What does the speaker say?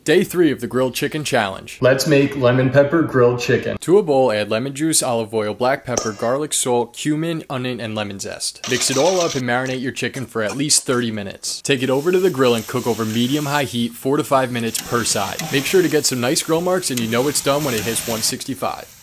Day 3 of the grilled chicken challenge. Let's make lemon pepper grilled chicken. To a bowl, add lemon juice, olive oil, black pepper, garlic, salt, cumin, onion, and lemon zest. Mix it all up and marinate your chicken for at least 30 minutes. Take it over to the grill and cook over medium-high heat 4 to 5 minutes per side. Make sure to get some nice grill marks and you know it's done when it hits 165.